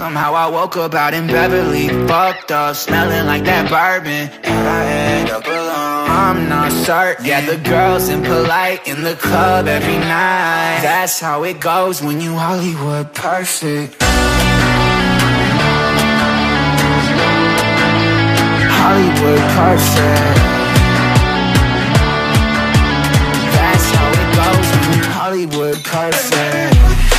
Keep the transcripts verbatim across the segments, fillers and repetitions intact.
Somehow I woke up out in Beverly, fucked up, smelling like that bourbon, and I end up alone. I'm not certain. Yeah, the girls impolite in the club every night. That's how it goes when you Hollywood perfect. Hollywood perfect. That's how it goes when you Hollywood perfect.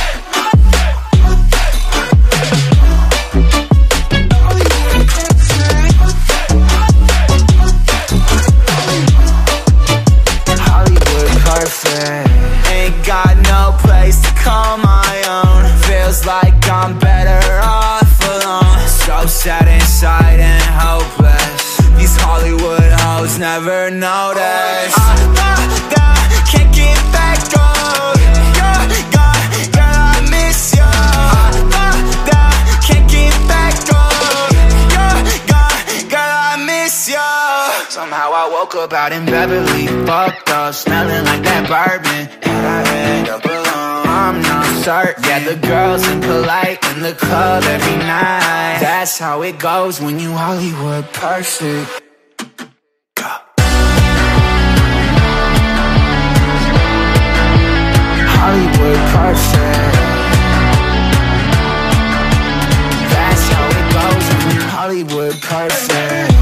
Ain't got no place to call my own. Feels like I'm better off alone. So sad inside and hopeless. These Hollywood hoes never notice. I, I, I can't get back on. You're gone, girl, I miss you. I, I, I can't get back on. You're gone, girl, I miss you. Somehow I woke up out in Beverly, fucked up, smelling like that bourbon, and I end up alone. I'm not certain. Yeah, the girls impolite in the club every night. That's how it goes when you Hollywood perfect. Hollywood perfect. That's how it goes when you Hollywood perfect.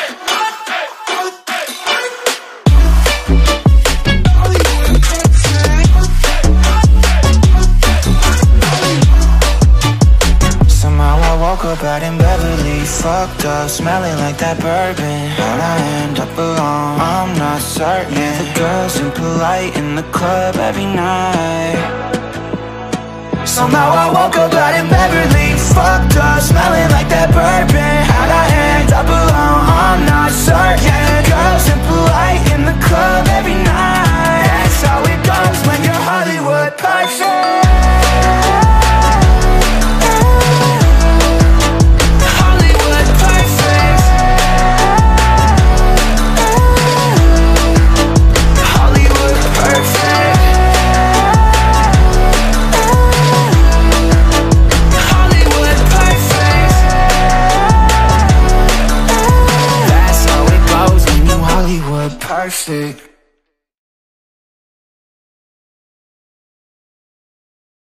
Woke up out in Beverly, fucked up, smelling like that bourbon, how'd I end up alone? I'm not certain. Yeah, the girls impolite in the club every night. Somehow I woke up out in Beverly, fucked up, smelling like that bourbon, how'd I end up alone? I'm not certain. Yeah, the girls impolite in the club every night. That's how it goes when you're Hollywood perfect. Perfect.